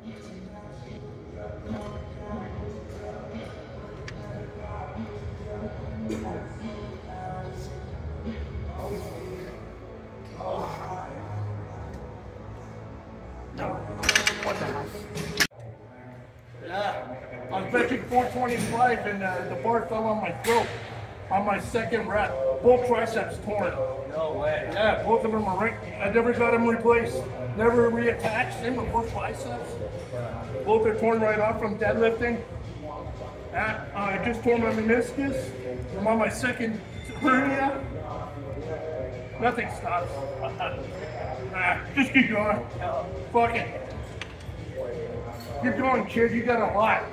Yeah, I was benching 425 and the bar fell on my throat on my second rep. Both triceps torn. No way. Yeah, both of them are right. I never got them replaced. Never reattached. Same with both biceps. Both are torn right off from deadlifting. I just tore my meniscus. I'm on my second hernia. Nothing stops. Just keep going. Fuck it. Keep going, kid. You got a lot.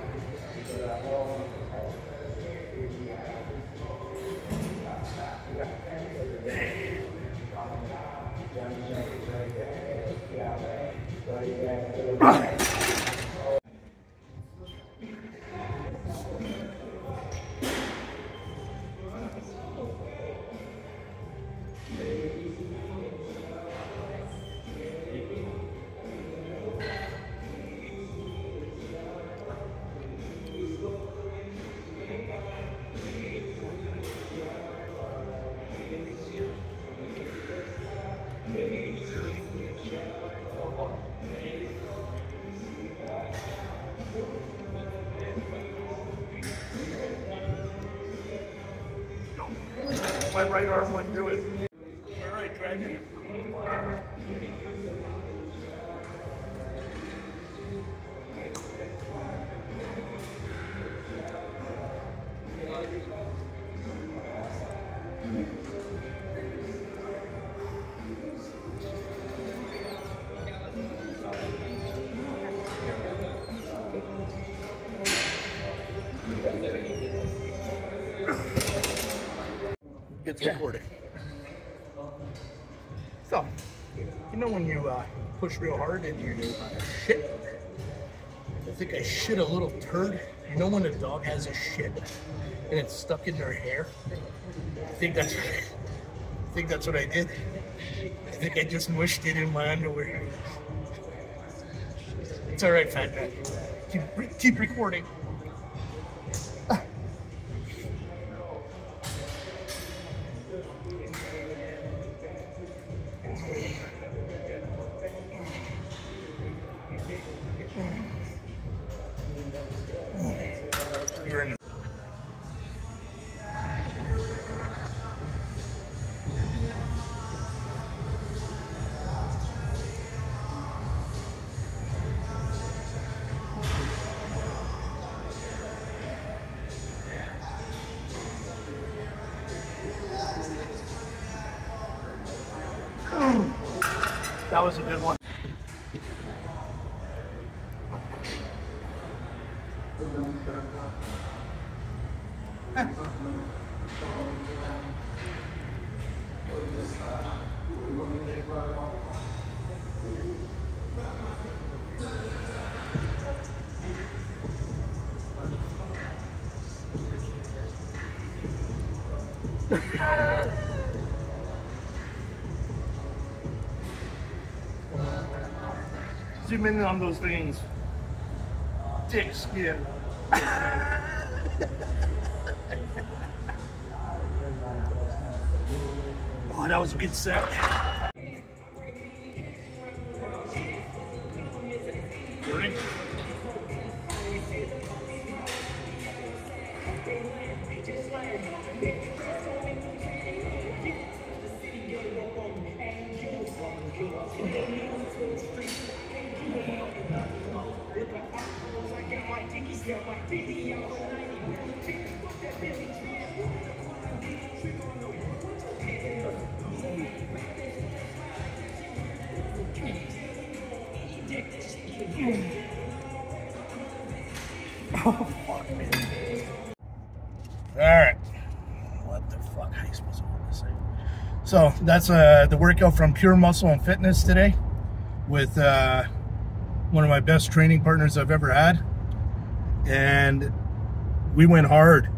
My right arm went through it. All right, Dragon. It's recording. So, you know when you push real hard and you shit? I think I shit a little turd. You know when a dog has a shit and it's stuck in their hair? I think that's what I did. I think I just mushed it in my underwear. It's all right, fat guy. Keep recording. That was a good one. Zoom in on those veins. Dick skin. Oh, that was a good set. Ready? Oh, fuck, man. Alright. What the fuck? How are you supposed to hold this thing? So, that's the workout from Pure Muscle and Fitness today with one of my best training partners I've ever had. And we went hard.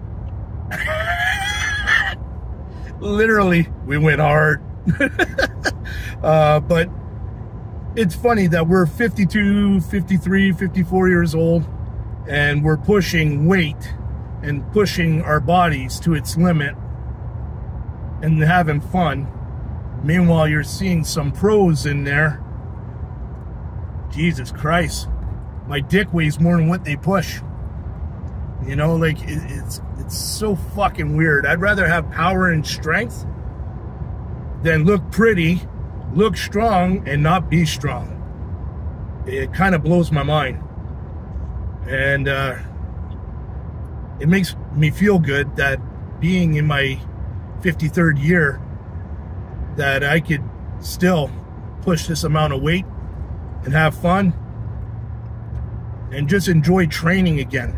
Literally, we went hard. But it's funny that we're 52, 53, 54 years old, and we're pushing weight and pushing our bodies to its limit and having fun. Meanwhile, you're seeing some pros in there. Jesus Christ, my dick weighs more than what they push. You know, like, it's so fucking weird. I'd rather have power and strength than look pretty, look strong, and not be strong. It kind of blows my mind. And it makes me feel good that being in my 53rd year, that I could still push this amount of weight and have fun and just enjoy training again.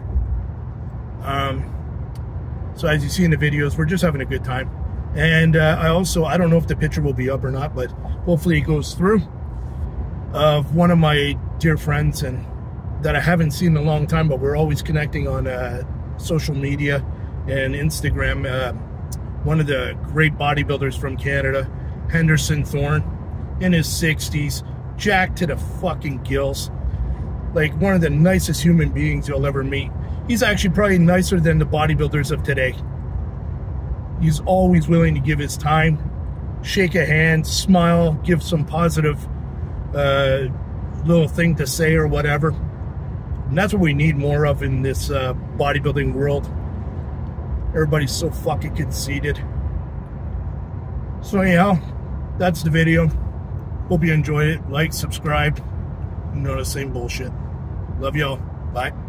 So as you see in the videos, we're just having a good time. And I don't know if the picture will be up or not, but hopefully it goes through, of one of my dear friends and that I haven't seen in a long time, but we're always connecting on social media and Instagram. One of the great bodybuilders from Canada, Henderson Thorne, in his 60s, jacked to the fucking gills. Like, one of the nicest human beings you'll ever meet. He's actually probably nicer than the bodybuilders of today. He's always willing to give his time, shake a hand, smile, give some positive little thing to say or whatever. And that's what we need more of in this bodybuilding world. Everybody's so fucking conceited. So anyhow, that's the video. Hope you enjoyed it. Like, subscribe. You know, the same bullshit. Love y'all. Bye.